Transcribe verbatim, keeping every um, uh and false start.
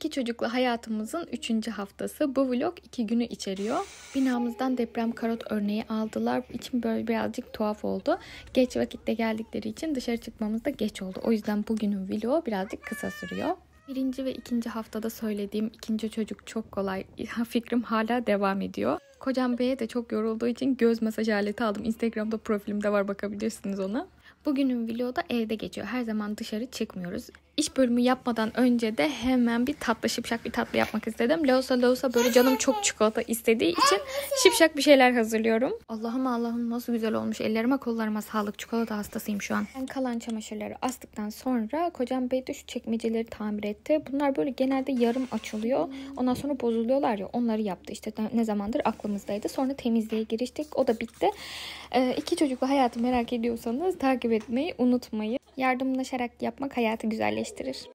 İki çocuklu hayatımızın üçüncü haftası. Bu vlog iki günü içeriyor. Binamızdan deprem karot örneği aldılar. İçim böyle birazcık tuhaf oldu. Geç vakitte geldikleri için dışarı çıkmamız da geç oldu. O yüzden bugünün vlogu birazcık kısa sürüyor. Birinci ve ikinci haftada söylediğim ikinci çocuk çok kolay. Fikrim hala devam ediyor. Kocam Bey'e de çok yorulduğu için göz masaj aleti aldım. Instagram'da profilimde var, bakabilirsiniz ona. Bugünün vlogu da evde geçiyor. Her zaman dışarı çıkmıyoruz. İş bölümü yapmadan önce de hemen bir tatlı, şipşak bir tatlı yapmak istedim. Loğusa loğusa böyle canım çok çikolata istediği için şipşak bir şeyler hazırlıyorum. Allah'ım Allah'ım nasıl güzel olmuş. Ellerime kollarıma sağlık. Çikolata hastasıyım şu an. Ben kalan çamaşırları astıktan sonra kocam Bey de şu çekmeceleri tamir etti. Bunlar böyle genelde yarım açılıyor. Ondan sonra bozuluyorlar ya, onları yaptı. İşte ne zamandır aklımızdaydı. Sonra temizliğe giriştik. O da bitti. Ee, iki çocuklu hayatı merak ediyorsanız takip etmeyi unutmayın. Yardımlaşarak yapmak hayatı güzelleştirir.